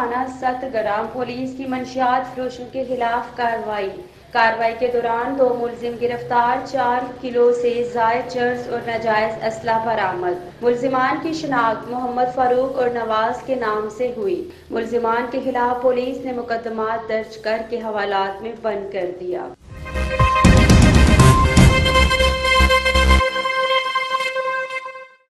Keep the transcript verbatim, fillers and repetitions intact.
थाना सतगराम पुलिस की मंशियात फरोशों के खिलाफ कार्रवाई कार्रवाई के दौरान दो मुलजिम गिरफ्तार, चार किलो से जायद चर्स और नाजायज असला बरामद। मुलजिमान की शिनाख्त मोहम्मद फारूक और नवाज के नाम से हुई। मुलजिमान के खिलाफ पुलिस ने मुकदमा दर्ज करके हवालात में बंद कर दिया।